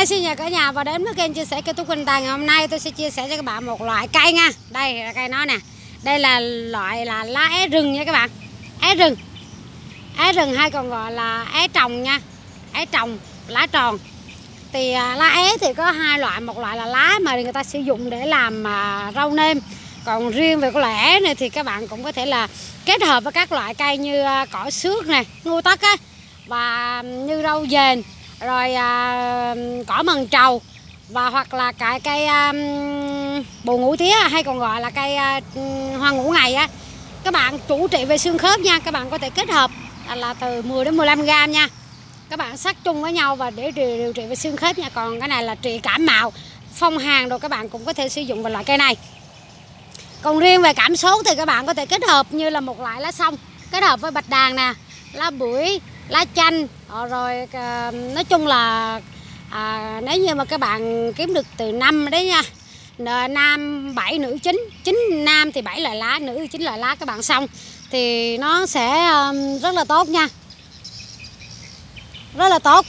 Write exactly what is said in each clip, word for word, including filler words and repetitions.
Hi, xin chào cả nhà và đến với kênh chia sẻ cây Tú Quỳnh Tài. Ngày hôm nay tôi sẽ chia sẻ cho các bạn một loại cây nha. Đây là cây nó nè. Đây là loại là lá é rừng nha các bạn. É rừng. É rừng hay còn gọi là é trồng nha. É trồng, lá tròn. Thì lá é thì có hai loại, một loại là lá mà người ta sử dụng để làm mà rau nêm. Còn riêng về cái loại é này thì các bạn cũng có thể là kết hợp với các loại cây như cỏ xước này, ngô tất á, và như rau dền, rồi à, cỏ mần trầu, và hoặc là cái cây à, bồ ngũ tía hay còn gọi là cây à, hoa ngũ ngày á. Các bạn chủ trị về xương khớp nha, các bạn có thể kết hợp là từ mười đến mười lăm gram nha. Các bạn sắc chung với nhau và để điều trị về xương khớp nha. Còn cái này là trị cảm mạo, phong hàn rồi các bạn cũng có thể sử dụng vào loại cây này. Còn riêng về cảm sốt thì các bạn có thể kết hợp như là một loại lá sông kết hợp với bạch đàn nè, lá bưởi, lá chanh, rồi nói chung là à, nếu như mà các bạn kiếm được từ năm đấy nha, nam bảy nữ chín, chín nam thì bảy loại lá, nữ thì chín loại lá, các bạn xong thì nó sẽ rất là tốt nha, rất là tốt.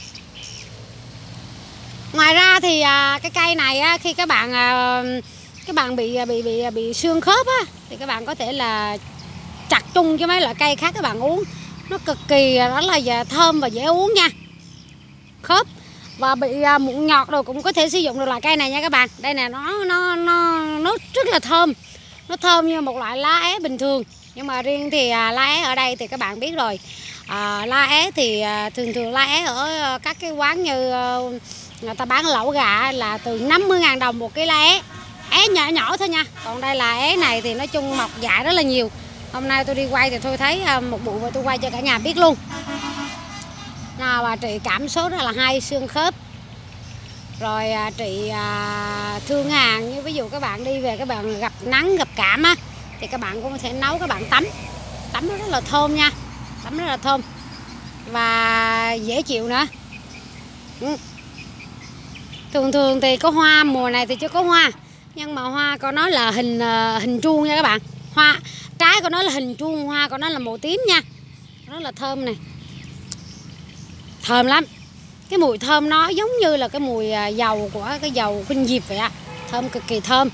Ngoài ra thì à, cái cây này á, khi các bạn à, các bạn bị bị bị bị xương khớp á, thì các bạn có thể là chặt chung với mấy loại cây khác các bạn uống, nó cực kỳ đó là thơm và dễ uống nha. Khớp và bị mụn nhọt rồi cũng có thể sử dụng được loại cây này nha các bạn. Đây nè, nó nó nó nó rất là thơm, nó thơm như một loại lá é bình thường. Nhưng mà riêng thì à, lá é ở đây thì các bạn biết rồi, à, lá é thì à, thường thường lá é ở các cái quán như à, người ta bán lẩu gà là từ năm mươi ngàn đồng một ký lá é. É nhỏ nhỏ thôi nha. Còn đây là é này thì nói chung mọc dại rất là nhiều. Hôm nay tôi đi quay thì tôi thấy một bụi và tôi quay cho cả nhà biết luôn. Nào, và trị cảm sốt rất là hay, xương khớp. Rồi à, trị à, thương hàn, như ví dụ các bạn đi về các bạn gặp nắng gặp cảm á, thì các bạn cũng có thể nấu các bạn tắm. Tắm nó rất là thơm nha. Tắm rất là thơm và dễ chịu nữa. Ừ. Thường thường thì có hoa, mùa này thì chưa có hoa, nhưng mà hoa của nó là hình hình chuông nha các bạn. Hoa trái của nó là hình chuông, hoa của nó là màu tím nha. Rất là thơm này. Thơm lắm. Cái mùi thơm nó giống như là cái mùi dầu của cái dầu khuynh diệp vậy á. Thơm cực kỳ thơm.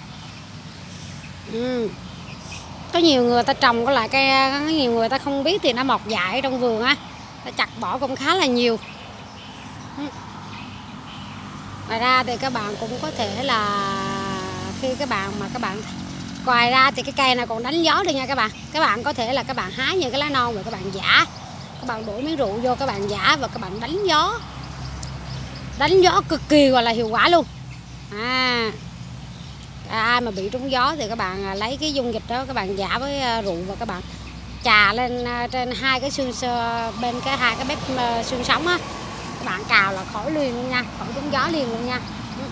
Ừ. Có nhiều người ta trồng có lại cây, có nhiều người ta không biết thì nó mọc dại trong vườn á, ta chặt bỏ cũng khá là nhiều. Ừ. Ngoài ra thì các bạn cũng có thể là khi các bạn mà các bạn ngoài ra thì cái cây này còn đánh gió được nha các bạn. Các bạn có thể là các bạn hái những cái lá non rồi các bạn giã, các bạn đổ miếng rượu vô, các bạn giã và các bạn đánh gió. Đánh gió cực kỳ gọi là hiệu quả luôn. À, ai mà bị trúng gió thì các bạn lấy cái dung dịch đó, các bạn giã với rượu và các bạn chà lên trên hai cái xương bên cái hai cái bếp xương sống á, các bạn cào là khỏi liền luôn nha, khỏi trúng gió liền luôn nha.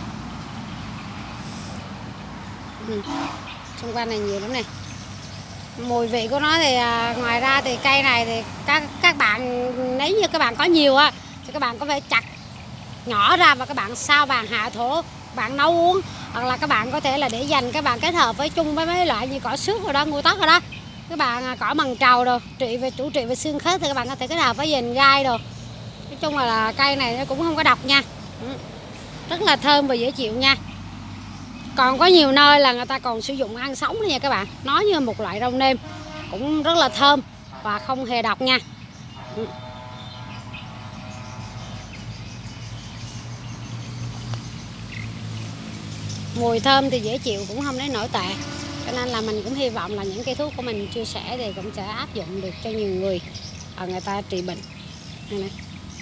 Ừ. Xung quanh này nhiều lắm này. Mùi vị của nó thì à, ngoài ra thì cây này thì các các bạn nếu như các bạn có nhiều á thì các bạn có thể chặt nhỏ ra và các bạn sao vàng hạ thổ, bạn nấu uống, hoặc là các bạn có thể là để dành, các bạn kết hợp với chung với mấy loại như cỏ xước rồi đó, ngô tất rồi đó, các bạn cỏ mần trầu rồi trị về chủ trị về xương khớp thì các bạn có thể kết hợp với dền gai rồi. Nói chung là, là cây này nó cũng không có độc nha. Ừ. Rất là thơm và dễ chịu nha. Còn có nhiều nơi là người ta còn sử dụng ăn sống nữa nha các bạn. Nó như một loại rau nêm, cũng rất là thơm và không hề độc nha. Ừ. Mùi thơm thì dễ chịu, cũng không đến nổi tệ. Cho nên là mình cũng hy vọng là những cây thuốc của mình chia sẻ thì cũng sẽ áp dụng được cho nhiều người, người ta trị bệnh. Đây này.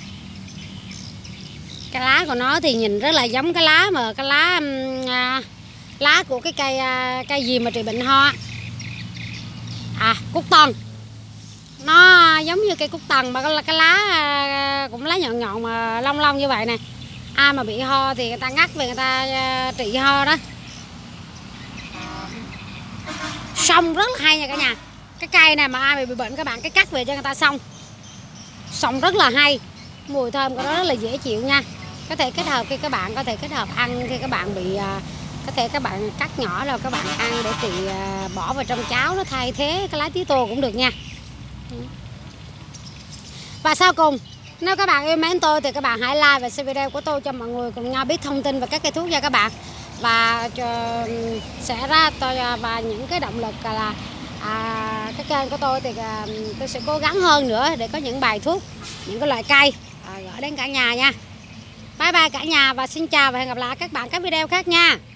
Cái lá của nó thì nhìn rất là giống cái lá mà cái lá à, lá của cái cây cây gì mà trị bệnh ho, à cúc tần. Nó giống như cây cúc tần mà cái, cái lá cũng lá nhọn nhọn mà long long như vậy nè. Ai mà bị ho thì người ta ngắt về người ta trị ho đó. Xong rất là hay nha cả nhà. Cái cây này mà ai bị bệnh các bạn cái cắt về cho người ta xong. Xong rất là hay. Mùi thơm của nó rất là dễ chịu nha. Có thể kết hợp khi các bạn có thể kết hợp ăn khi các bạn bị có thể các bạn cắt nhỏ rồi các bạn ăn để trị bỏ vào trong cháo, nó thay thế cái lá tía tô cũng được nha. Và sau cùng Nếu các bạn yêu mến tôi thì các bạn hãy like và share video của tôi cho mọi người cùng nhau biết thông tin về các cây thuốc nha các bạn. Và sẽ ra tôi và những cái động lực là à, cái kênh của tôi thì à, tôi sẽ cố gắng hơn nữa để có những bài thuốc, những cái loại cây à, gửi đến cả nhà nha. Bye bye cả nhà và xin chào và hẹn gặp lại các bạn các video khác nha.